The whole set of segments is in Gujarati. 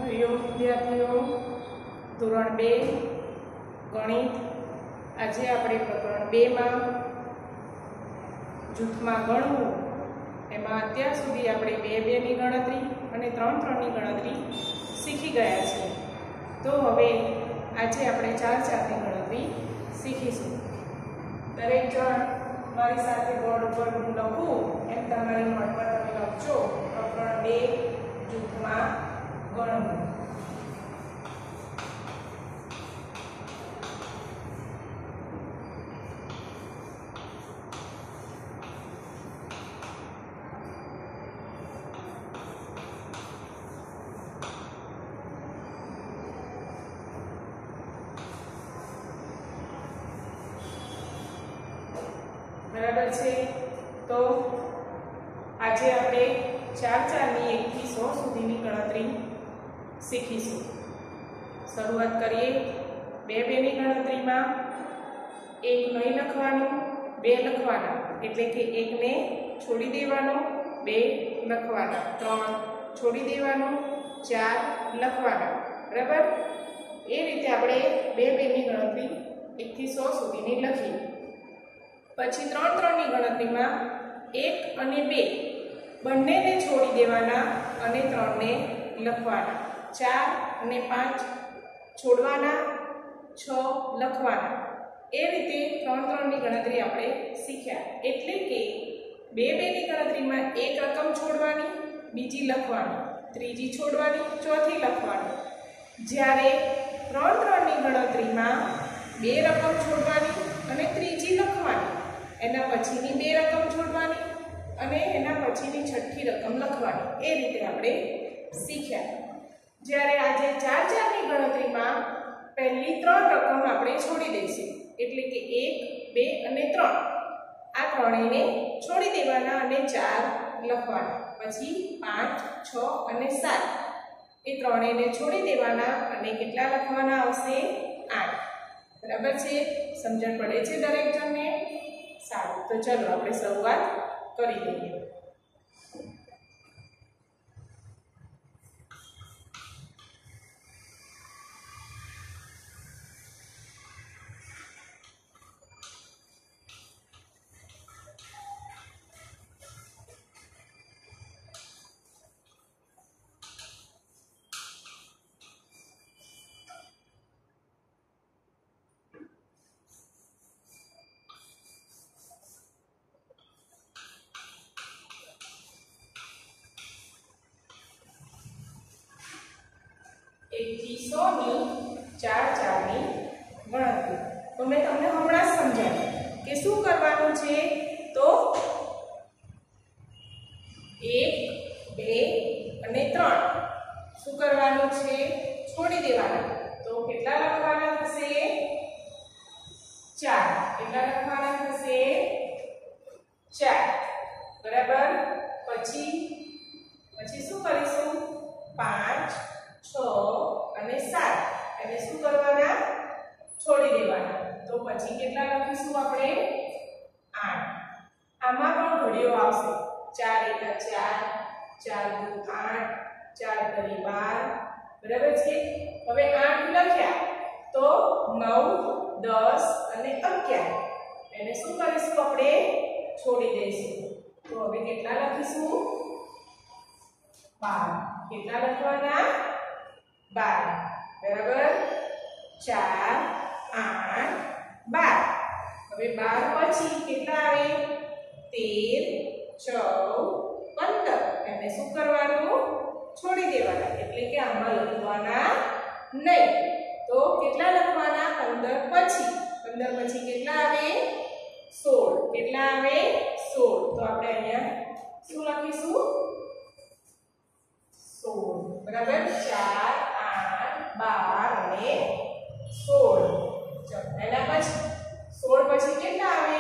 હરિઓમ વિદ્યાર્થીઓ, ધોરણ 2 ગણિત। આજે આપણે પ્રકરણ 2 માં જૂથમાં ગણવું એમાં અત્યાર સુધી આપણે 2 2 ની ગણતરી અને 3 3 ની ગણતરી શીખી ગયા છે। તો હવે આજે આપણે 4 4 ની ગણતરી શીખીશું। દરેક જણ મારી સાથે બોર્ડ ઉપર હું લખું એમ તમારી નોટ પર તમે લખજો। પ્રકરણ 2 જૂથમાં ગણવું। बराबर है। तो आज આપણે 4 4 ની 1 થી 100 સુધીની ગણતરી શીખીશું। શરૂઆત કરીએ 2 2 ની ગણતરીમાં 1 નહીં લખવાનું, 2 લખવાના, એટલે કે 1 ને છોડી દેવાનો, 2 લખવાના, 3 છોડી દેવાનો, 4 લખવાના। બરાબર, એ રીતે આપણે 2 2 ની ગણતરી 1 થી 100 સુધીની લખી। પછી 3 3 ની ગણતરીમાં 1 અને 2 બંનેને છોડી દેવાના અને 3 ને લખવાના, 4 અને 5 છોડવાના, 6 લખવાના। એ રીતે 3 3 ની ગણતરી આપણે શીખ્યા। એટલે કે 2 2 ની ગણતરીમાં એક રકમ છોડવાની, બીજી લખવાની, ત્રીજી છોડવાની, ચોથી લખવાની। જ્યારે 3 3 ની ગણતરીમાં 2 રકમ છોડવાની અને ત્રીજી લખવાની, એના પછીની 2 રકમ છોડવાની અને એના પછીની છઠ્ઠી રકમ લખવાની। એ રીતે આપણે શીખ્યા। જ્યારે આજે 4 4 ની ગણતરીમાં પહેલી 3 રકમ આપણે છોડી દઈશું, એટલે કે 1 2 અને 3 આ ત્રણેયને છોડી દેવાના અને 4 લખવાના। પછી 5 6 અને 7 એ ત્રણેયને છોડી દેવાના અને કેટલા લખવાના આવશે? 8। બરાબર છે? સમજણ પડે છે દરેક જણને? સારું, તો ચલો આપણે શરૂઆત કરી દઈએ। एक થી 100 ની 4 4 ની ગણતરી તો મેં તમને હમણાં જ સમજાવ્યું કે શું કરવાનું છે। તો 1 2 અને 3 શું કરવાનું છે? છોડી દેવાના। તો કેટલા લખવાના થશે? 4। કેટલા લખવાના થશે? 4। બરાબર। પછી શું કરીશું? 5 6 અને 7 એને શું કરવાના? છોડી દેવાના। તો પછી કેટલા લખીશું આપણે? 8। આમાં પણ ઘડીઓ આવશે। 4 1 4 4 2 8 4 3 12। બરાબર છે? હવે 8 લખ્યા તો 9 10 અને 11 એને શું કરીશું? આપણે છોડી દઈશું। તો હવે કેટલા લખીશું? 12। કેટલા લખવાના? 12। બરાબર। 4 8 12। હવે 12 પછી કેટલા આવે? 13 14 15 એને શું કરવાનું? છોડી દેવાના, એટલે કે આમાં લખવાના નહીં। તો કેટલા લખવાના? 15 પછી। 15 પછી કેટલા આવે? 16। કેટલા આવે? 16। તો આપણે અહીંયા શું લખીશું? 16। બરાબર। 4 8 12 અને 16। ચલો એના પછી 16 પછી કેટલા આવે?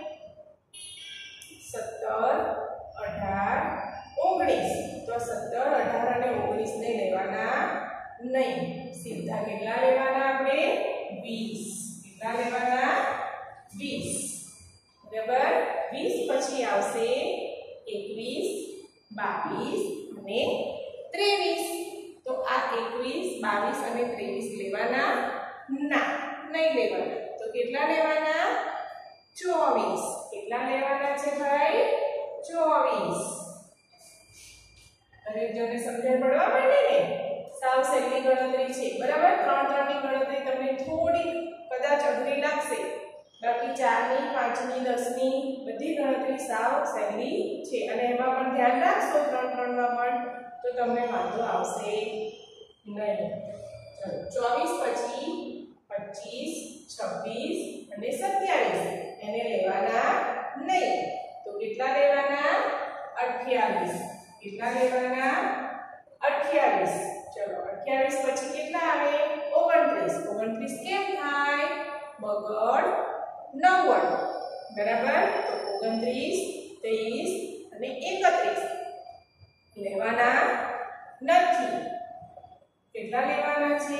17 18 19। તો 17 18 અને 19 ને લેવાના નહીં, સીધા કેટલા લેવાના? આપણે 20। કેટલા લેવાના? 20। બરાબર। 20 પછી આવશે 21 22 અને 23। તો આ 21, 22 અને 23 લેવાના ના, નહીં લેવાના. તો કેટલા લેવાના? 24. કેટલા લેવાના છે ભાઈ? 24. દરેક જણને સમજણ પડવા માંડે ને? સાવ સહેલી ગણતરી છે, બરાબર. 3 ની ગણતરી તમને થોડી કદાચ અઘરી લાગશે, બાકી 4ની, 5ની, 10ની બધી ગણતરી સાવ સહેલી છે. અને એમાં પણ ધ્યાન રાખશો 3 માં પણ, તો તમને વાંધો આવશે નહીં. ચલો 24 પછી 25, 26 અને 27 એને લેવાના નહીં. તો કેટલા લેવાના? 28. કેટલા લેવાના? 28. ચલો 28 પછી કેટલા આવે? 29. 29 કેમ થાય? બગડ 90. બરાબર. તો 29, 23 અને 31 લેવાના નથી. કેટલા લેવાના છે?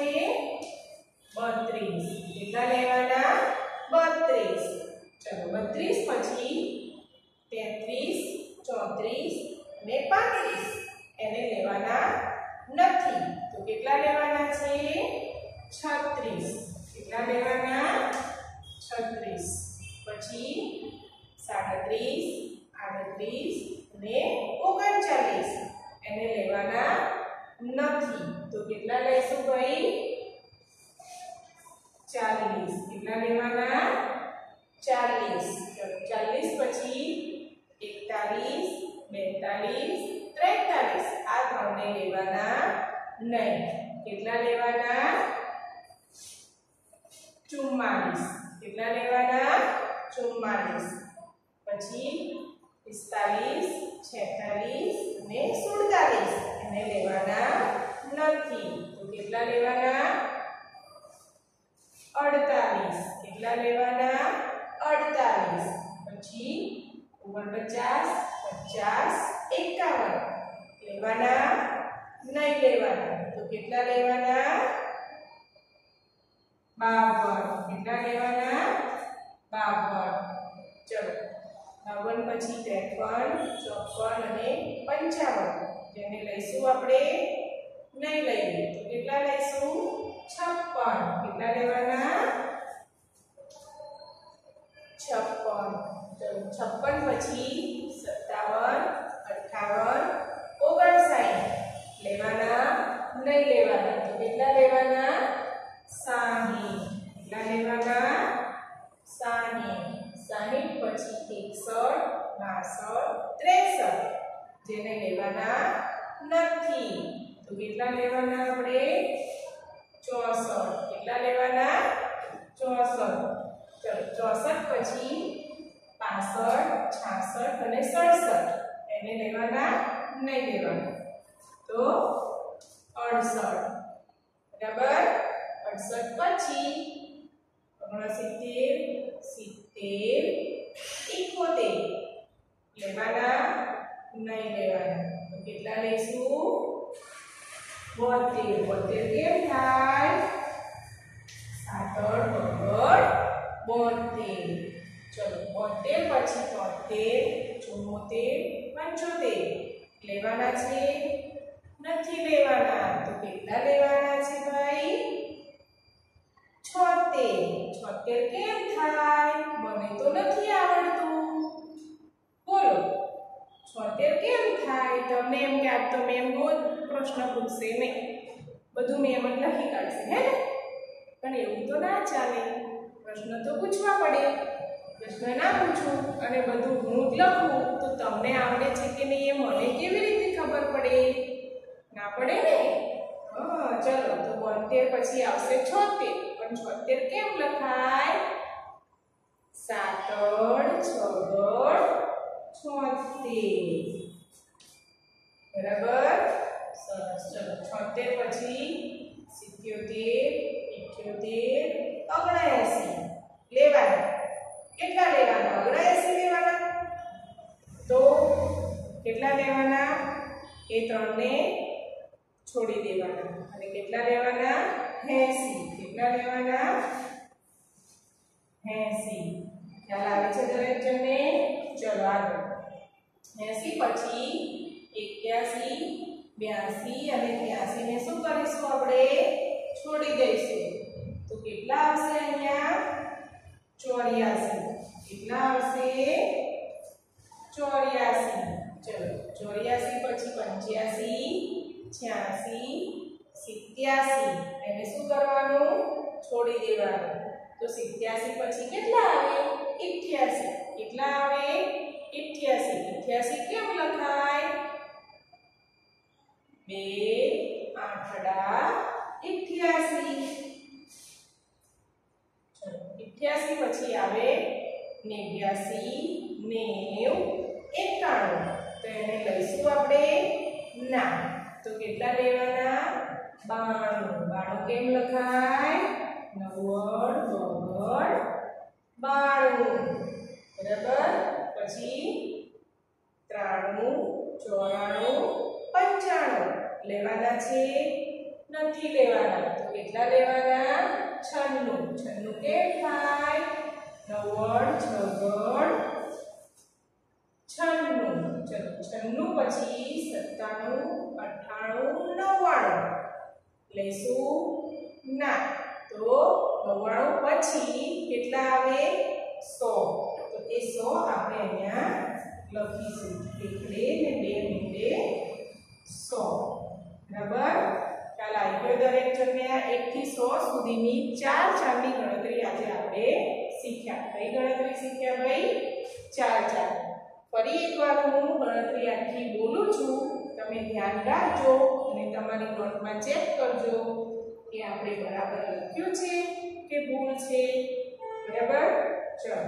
32. કેટલા લેવાના? 32. ચલો 32 પછી 33, 34 અને 35 એને લેવાના નથી. તો કેટલા લેવાના છે? 36. કેટલા લેવાના? 36. પછી 37, 38 અને 39 એને લેવાના નથી. તો કેટલા લઈશું ભાઈ? 40. કેટલા લેવાના? 40. ચલો 40 પછી 41, 42, 43 આ ત્રણને લેવાના નહીં. કેટલા લેવાના? 44. કેટલા લેવાના? 44. પછી 45, 46 અને 47 એને લેવાના નથી. તો કેટલા લેવાના? 48. કેટલા લેવાના? 48. પછી 49, 50, 51 લેવાના નહીં લેવાના. તો કેટલા લેવાના? 52. કેટલા લેવાના? 52. ચલો 52 પછી 53, 54 અને 55 જેને લઈશું આપણે નહીં લઈએ. તો કેટલા લઈશું? 56. કેટલા લેવાના? 56. ચલો 56 પછી 57, 58, 59 લેવાના નહીં લેવાના. તો કેટલા લેવાના? 60. કેટલા લેવાના? 60. 60 પછી 61, 62, 63 જેને લેવાના નથી. તો કેટલા લેવાના આપણે? 64. કેટલા લેવાના? 64. ચલો 64 પછી 65, 66 અને 67 એને લેવાના નહીં લેવાના. તો 68. બરાબર. 68 પછી 69, 70, 71 લેવાના નહીં લેવાના. તો કેટલા લઈશું? 72. 72 કેમ થાય? 7 બગડ 72. ચલો 72 પછી 73, 74, 75 લેવાના છે? નથી લેવાના. તો કેટલા લેવાના છે ભાઈ? 76. 76 કેમ થાય? મને તો નથી આવડતું. બોલો 76 કેમ થાય? તમને એમ કે આજ તો મેમ રોજ પ્રશ્ન પૂછશે નહીં, બધું મેમ જ લખી કાઢશે, હે ને? પણ એવું તો ના ચાલે. પ્રશ્ન તો પૂછવા પડે. પ્રશ્ન ના પૂછું અને બધું હું જ લખું તો તમને આવડે છે કે નહીં એ મને કેવી રીતે ખબર પડે? ના પડે ને. હા ચલો તો 72 પછી આવશે 76. પણ 76 કેમ લખાય? 7 6 76. બરાબર. સરસ. ચલો 76 પછી 77, 78, 79 લેવાના. કેટલા લેવાના? 79 લેવાના. તો કેટલા લેવાના? એ ત્રણને છોડી દેવાના. અને કેટલા લેવાના? 80. કેટલા લેવાના? 80. ખ્યાલ આવે છે દરેક જણને? ચલો આગળ. 80 પછી 81, 82 અને 83 ને શું કરીશું આપણે છોડી દઈશું તો કેટલા આવશે અહીંયા 84 કેટલા આવશે 84 ચલો 84 પછી 85 86 87 એને શું કરવાનું છોડી દેવાનું તો 87 પછી કેટલા આવે 88 કેટલા આવે 88 કેમ લખાય 2 આઠડા 88 ચલો 88 પછી આવે 89 90 91 તો એને લઈશું આપણે ના તો કેટલા લેવાના 92 કેમ લખાય 90 92 બરાબર પછી 93 94 95 લેવાના છે નથી લેવાના તો કેટલા લેવાના 96 કેમ થાય 90 96 ચલો 96 પછી 97 98 99 લઈશું ના તો 99 પછી કેટલા આવે 100 તો એ 100 આપણે અહીંયા લખીશું એકડે ને બે મીંડે 100 બરાબર ચાલ આવી ગયો દરેક જણને 1 થી 100 સુધીની ચાર ચારની ગણતરી આજે આપણે શીખ્યા કઈ ગણતરી શીખ્યા ભાઈ ચાર ફરી એકવાર હું ગણતરી આખી બોલું છું તમે ધ્યાન રાખજો અને તમારી નોટમાં ચેક કરજો કે આપણે બરાબર લખ્યું છે કે ભૂલ છે બરાબર ચલો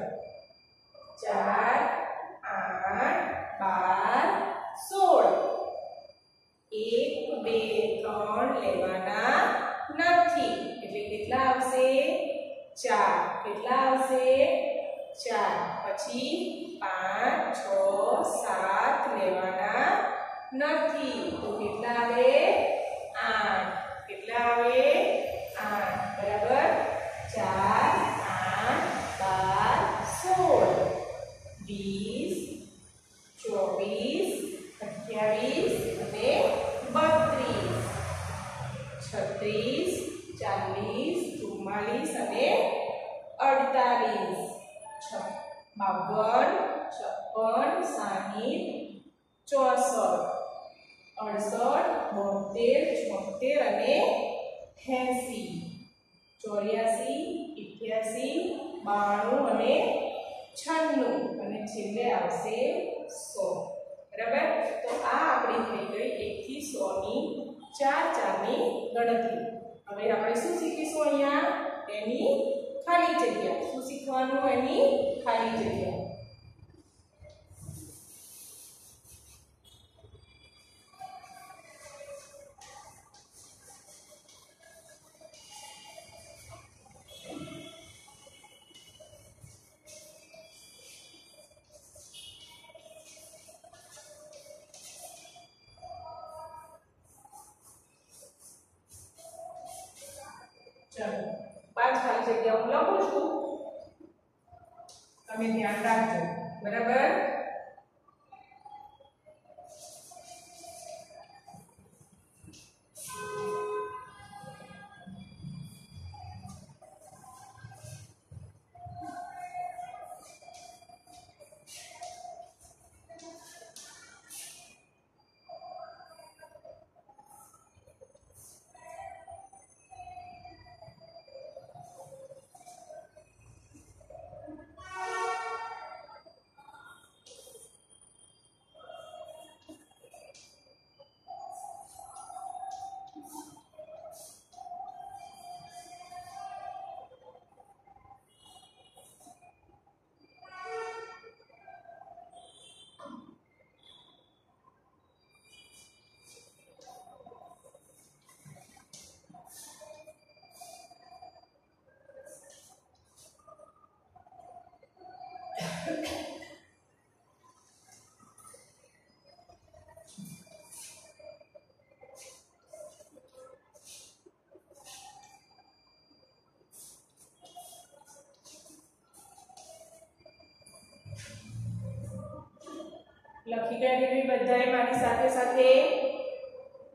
4 8 12 16 1 2 3 લેવાના નથી એટલે કેટલા આવશે 4 કેટલા આવશે 4 પછી 5 6 7 લેવાના નથી તો કેટલા આવે 8 કેટલા આવે 8 બરાબર 4 8 12 16 20 24 અને 32 36 40 44 અને 48 52 56 60 64 68 72 અને 80 84 88 92 અને 96 અને છેલ્લે આવશે 100 બરાબર તો આ આપણી થઈ ગઈ 1 થી 100 ની ચારની ગણતરી હવે આપણે શું શીખીશું અહીંયા એની ખાલી જગ્યા શું શીખવાનું એની ખાલી જગ્યા चलो 5 खाली जगह હું લખું છું તમે ધ્યાન રાખજો બરાબર લખી કાઢી બધાએ મારી સાથે સાથે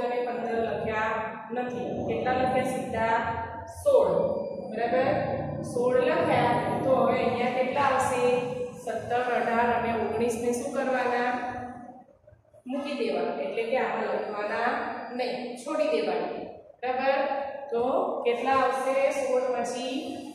અમે 15 લખ્યા નથી. કેટલા લખ્યા? સીધા 16. બરાબર, 16 લખ્યા. તો હવે અહીંયા કેટલા આવશે? 17, 18 અને 19 ને શું કરવાના? મૂકી દેવાના. એટલે કે આમાં લખવાના નહીં, છોડી દેવાના. બરાબર, તો કેટલા આવશે? 16 પછી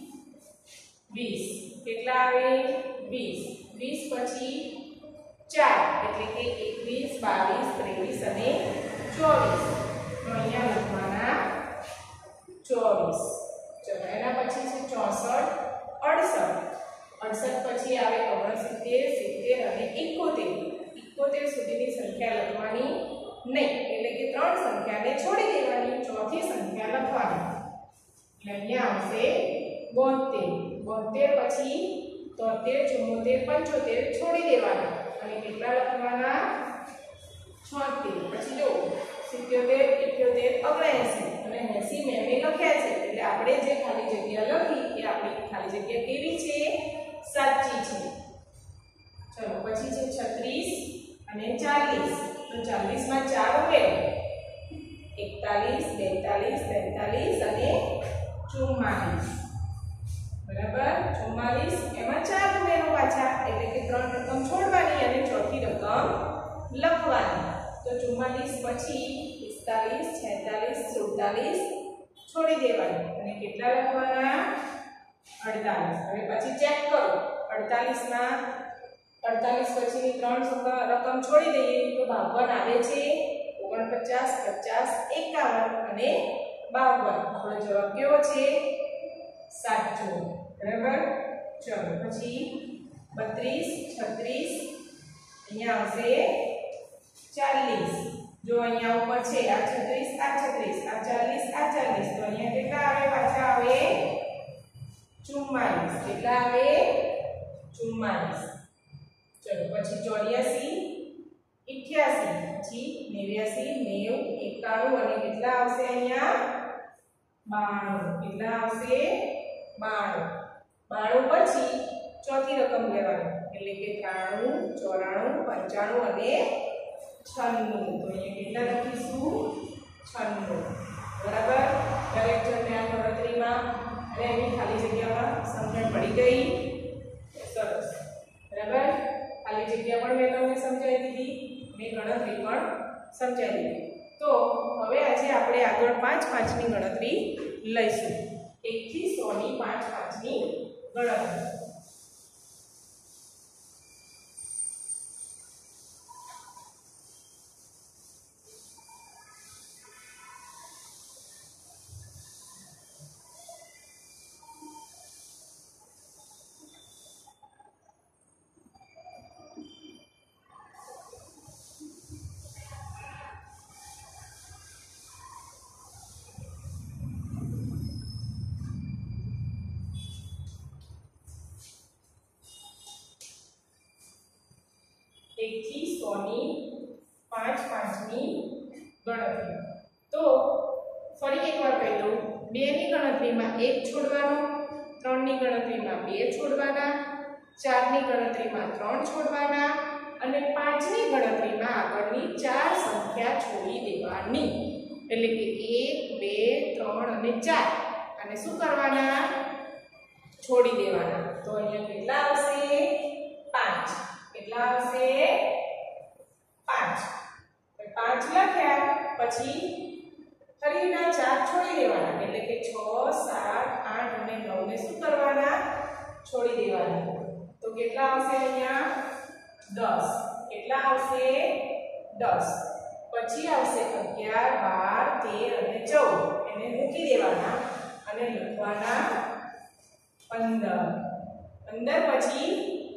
20. કેટલા આવે? 20. 20 પછી 4 એટલે કે 21, 22, 23 અને 24. તો અહીંયા લખવાના 24. ચલો એના પછી છે 64, 68. 68 પછી આવે 69, 70 અને 71. 71 સુધીની સંખ્યા લખવાની નહીં, એટલે કે 3 સંખ્યાને છોડી દેવાની, ચોથી સંખ્યા લખવાની. એટલે અહીંયા આવશે 72. 72 પછી 73, 74, 75 છોડી દેવાના અને કેટલા લખવાના? 76. પછી જો 77, 78, 79 અને 80 મેમે લખ્યા છે. એટલે આપણે જે ખાલી જગ્યા લખી એ આપણી ખાલી જગ્યા કેવી છે? સાચી છે. ચલો પછી છે 36 અને 40. તો 40 માં 4 ઉમેરો. 41, 42, 43 અને 44. બરાબર, 44. એમાં 4 ઉમેરો પાછા, એટલે કે 3 રકમ છોડવાની અને ચોથી રકમ લખવાની. તો 44 પછી 45, 46, 47 છોડી દેવાની અને કેટલા લખવાના? 48. હવે પછી ચેક કરો. 48 માં 48 પછીની 3 રકમ છોડી દઈએ તો 52 આવે છે. 49, 50, 51 અને 52. આપણો જવાબ કેવો છે? સાચો. બરાબર, ચલો પછી 32, 36 અહીંયા આવશે 40. જો અહીંયા ઉપર છે આ 36, આ 36, આ 40, આ 40. તો અહીંયા કેટલા આવે? પાછા આવે 44. કેટલા આવે? 44. ચલો પછી 84, 88 પછી 89, 90, 91 અને કેટલા આવશે અહીંયા? 92. કેટલા આવશે? 92. 92 પછી ચોથી રકમ લેવાની, એટલે કે 93, 94, 95 અને 96. તો અહીંયા કેટલા લખીશું? 96. બરાબર, દરેક જણને આ ગણતરીમાં અને એની ખાલી જગ્યામાં સમજણ પડી ગઈ? સરસ. બરાબર, ખાલી જગ્યા પણ મેં તમને સમજાવી દીધી, મેં ગણતરી પણ સમજાવી દીધી. તો હવે આજે આપણે આગળ 5 ની ગણતરી લઈશું. 1 થી 100 ની 5 ની ગણતરી. થી 100 ની 5 ની ગણતરી. તો ફરી એકવાર કહી દઉં, 2 ની ગણતરીમાં 1 છોડવાનો, 3 ની ગણતરીમાં 2 છોડવાના, 4 ની ગણતરીમાં 3 છોડવાના અને 5 ની ગણતરીમાં આગળની 4 સંખ્યા છોડી દેવાની. એટલે કે 1, 2, 3 અને 4. અને શું કરવાના? છોડી દેવાના. તો અહીંયા કેટલા આવશે? 5. કેટલા આવશે? 5. 5 લખ્યા પછી ફરીના 4 છોડી દેવાના, એટલે કે 6, 7, 8 અને 9 ને શું કરવાના? છોડી દેવાના. તો કેટલા આવશે અહીંયા? 10. કેટલા આવશે? 10. પછી આવશે 11, 12, 13 અને 14. એને મૂકી દેવાના અને લખવાના 15. 15 પછી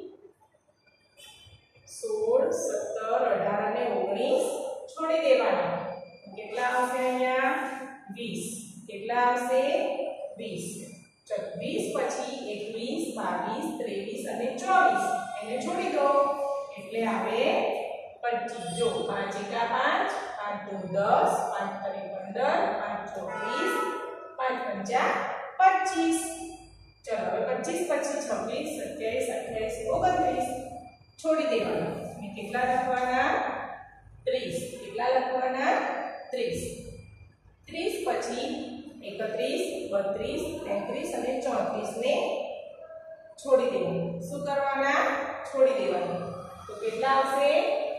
16, 17, 18 અને 19 છોડી દેવાના. કેટલા આવશે અહીંયા? 20. કેટલા આવશે? 20. ચલો 20 પછી 21, 22, 23 અને 24 એને છોડી દો, એટલે આવે 25. જો 5 એકા 5, 5 દુ 10, 5 તરી 15, 5 ચોક 20, 5 પંચા 25. ચલો હવે 25 પછી 26, 27, 28, 29 છોડી દેવાના. અને કેટલા લખવાના? 30. કેટલા લખવાના? 30 પછી 31 32 33 અને 34 ને છોડી દેવાનું. શું કરવાના? છોડી દેવાનું. તો કેટલા આવશે?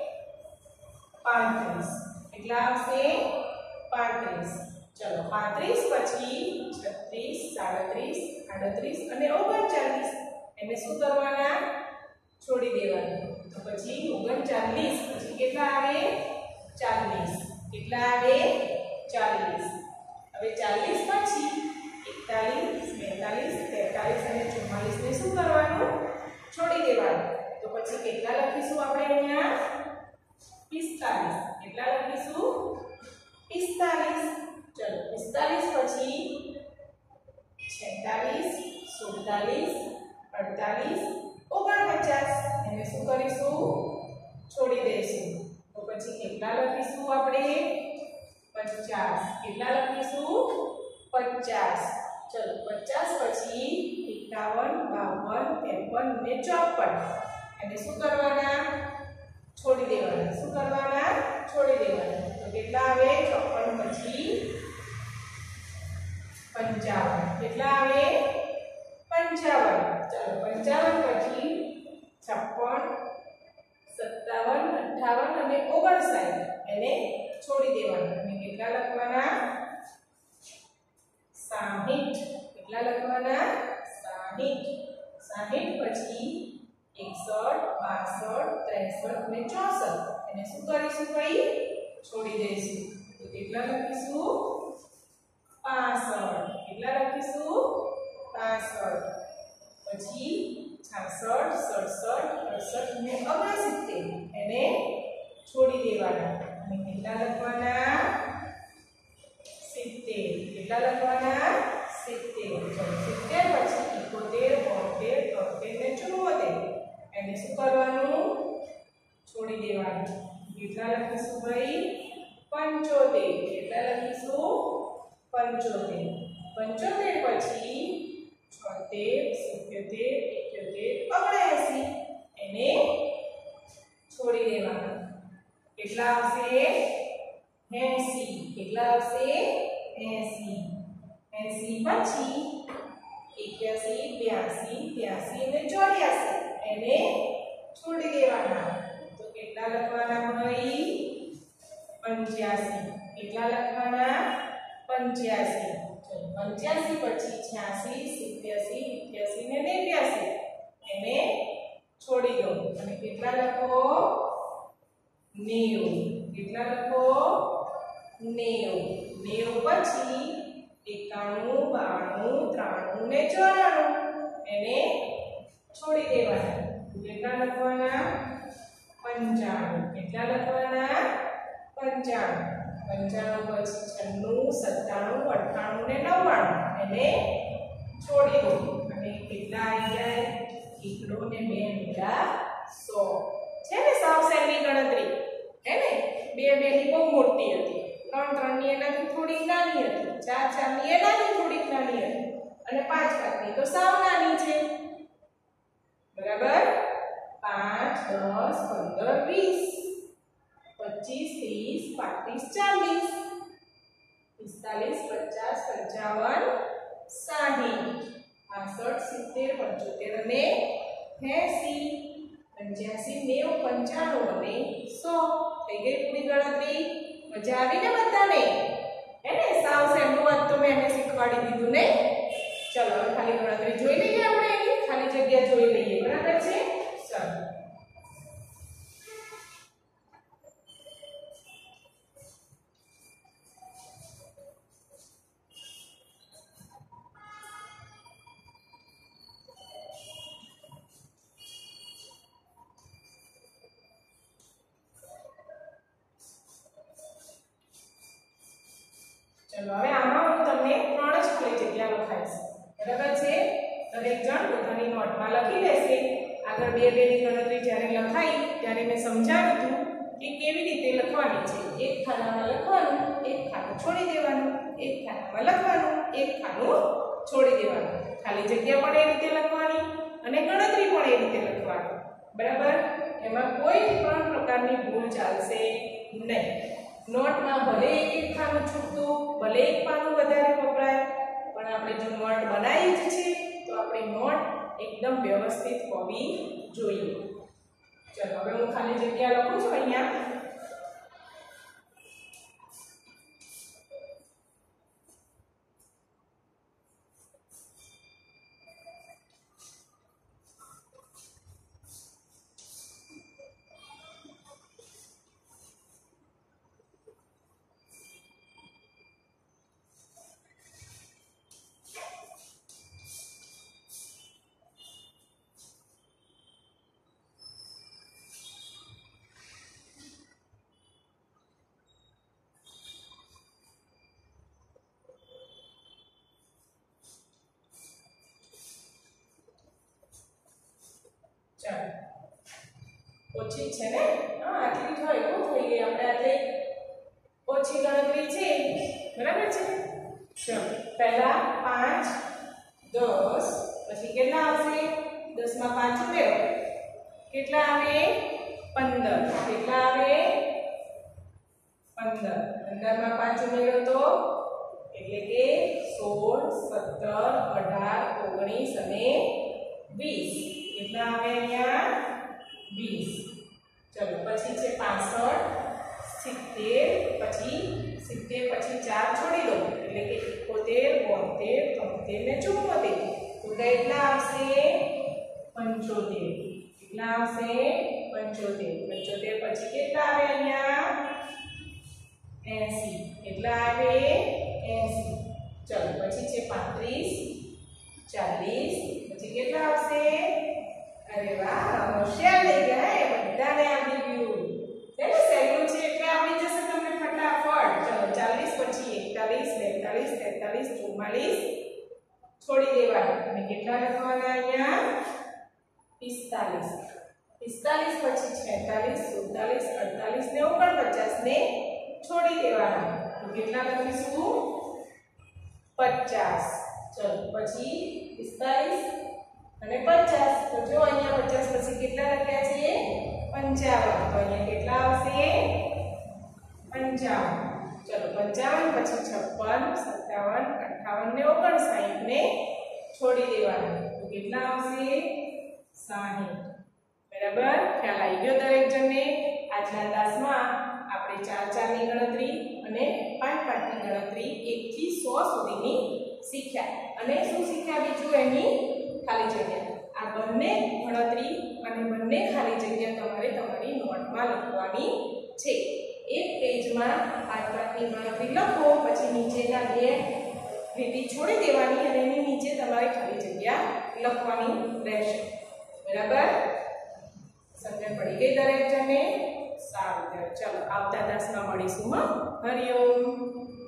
35. કેટલા આવશે? 35. ચલો 35 પછી 36 37 38 અને 39 એને શું કરવાના? છોડી દેવાના. તો પછી 39 પછી કેટલા આવે? 40. કેટલા આવે? 40. હવે 40 પછી 41 42 43 અને 44 ને શું કરવાનું? છોડી દેવાનું. તો પછી કેટલા લખીશું આપણે અહીંયા? 45. કેટલા લખીશું? 45. ચલો 45 પછી 46 47 48 49 એને શું કરીશું? છોડી દઈશું. તો પછી કેટલા લખીશું આપણે? 50. કેટલા લખીશું? 50. ચલો 50 પછી 51 52 53 અને 54 એને શું કરવાના? છોડી દેવાના. શું કરવાના? છોડી દેવાના. તો કેટલા આવે? 54 પછી 55. કેટલા આવે? 55. ચલો 55 પછી 56 57 58 અને 59 એને છોડી દેવાના. અને કેટલા લખવાના? 60. કેટલા લખવાના? 60. 60 પછી 61 62 63 અને 64 એને શું કરીશું ભાઈ? છોડી દઈશું. તો કેટલા લખીશું? 65. કેટલા લખીશું? 65. પછી 66 67 68 અને 69 એને છોડી દેવાના. અને કેટલા લખવાના? 70. કેટલા લખવાના? 70. ચલો 70 પછી 71 72 73 અને 74 એને શું કરવાનું? છોડી દેવાનું. કેટલા લખીશું ભાઈ? 75. કેટલા લખીશું? 75. 75 પછી 76 77 78 એને છોડી દેવાના. કેટલા આવશે? 80. કેટલા આવશે? 80. 80 પછી 81 82 83 અને 84 એને છોડી દેવાના. તો કેટલા લખવાના ભાઈ? 85. કેટલા લખવાના? 85. 85 પછી 86 87 88 અને 89 એને છોડી દો. અને કેટલા લખો? 90. કેટલા લખો? 90. 90 પછી 91 92 93 ને 94 એને છોડી દેવાના. કેટલા લખવાના? 95. કેટલા લખવાના? 95. 95 પછી 96 97 98 ને 99 એને છોડી દો. અને કેટલા આવી જાય? 1 ને 2 મેળા 100 છે ને? સાવ સેની ગણતરી હે ને? 2 ની બહુ મોટી હતી, 3 ની એનાથી થોડી નાની હતી, 4 ની એનાથી થોડીક નાની હતી અને 5 ની તો સાવ નાની છે. બરાબર? 5 10 15 20 25 30 40 45 50 55 60 65 70 75 અને 80 85 90 95 અને 100 થઈ ગઈ પૂરી ગણતરી. મજા આવી ને બધાને? હે ને? સાવ સેમનું વાત તો મેં એને શીખવાડી દીધું ને. ચલો હવે ખાલી ગણતરી જોઈ લઈએ. આપણે એની ખાલી જગ્યા જોઈ લઈએ. બરાબર છે? ચલો ચલો હવે આમાં હું તમને 3 જ ખાલી જગ્યા લખાઈશ. બરાબર છે? દરેક જણ પોતાની નોટમાં લખી લેશે. આગળ 2 ની ગણતરી જ્યારે લખાઈ ત્યારે મેં સમજાવ્યું હતું કે કેવી રીતે લખવાની છે. એક ખાનામાં લખવાનું, એક ખાનું છોડી દેવાનું, એક ખાનામાં લખવાનું, એક ખાનું છોડી દેવાનું. ખાલી જગ્યા પણ એ રીતે લખવાની અને ગણતરી પણ એ રીતે લખવાની. બરાબર? એમાં કોઈ પણ પ્રકારની ભૂલ ચાલશે નહીં. નોટમાં ભલે એક ખાનું છૂટતું, ભલે એક પાનું વધારે વપરાય, પણ આપણે જો નોટ બનાવી જ છે તો આપણી નોટ એકદમ વ્યવસ્થિત હોવી જોઈએ. ચલો હવે હું ખાલી જગ્યા લખું છું અહીંયા. ચાલો ઓછી છે ને, હા આટલી થાય બહુ થઈ ગઈ, આપણે આટલી ઓછી ગણતરી છે, બરાબર છે. ચલો પહેલા 5 10, પછી કેટલા આવશે? 10 માં 5 ઉમેરો, કેટલા આવે? 15. કેટલા આવે? 15. 15 માં 5 ઉમેરો તો એટલે કે 16 17 18 19 અને 20. કેટલા આવે અહીંયા? 20. ચલો પછી છે 65 70, પછી 70 પછી 4 છોડી દો એટલે કે 71 72 73 ને 74. તો કેટલા આવશે? 75. કેટલા આવશે? 75. 75 પછી કેટલા આવે અહીંયા? 80. કેટલા આવે? 80. ચલો પછી છે 35 40, પછી કેટલા આવશે? અરે વાહ, હોશિયાર થઈ ગયા, બધાને આવડી ગયું. એટલે સહેલું છે એટલે આવડી જશે તમને ફટાફટ. ચલો 40 પછી 41 42 43 44 છોડી દેવાના અને કેટલા લખવાના અહીંયા? 45. 45 પછી 46 47 48 ને 49 ને છોડી દેવાના. તો કેટલા લખીશું? 50. ચલો પછી 45 અને 50. તો જો અહીંયા 50 પછી કેટલા લખ્યા છે? 55. તો અહીંયા કેટલા આવશે? 55. ચલો 55 પછી 56 57 58 ને 59 ને છોડી દેવાના. તો કેટલા આવશે? 60. બરાબર ખ્યાલ આવી ગયો દરેક જણને? આજના ક્લાસમાં આપણે 4 ની ગણતરી અને 5 ની ગણતરી 1 થી 100 સુધીની શીખ્યા. અને શું શીખ્યા બીજું? એની ખાલી જગ્યા. આ બંને ગણતરી અને બંને ખાલી જગ્યા તમારે તમારી નોટમાં લખવાની છે. એક પેજમાં 5 ની ગણતરી લખો, પછી નીચેના બે લીટી છોડી દેવાની અને એની નીચે તમારે ખાલી જગ્યા લખવાની રહેશે. બરાબર? સમજણ પડી ગઈ દરેક જણને? સારું, ચલો આવતા ક્લાસમાં મળીશું. હરિઓમ.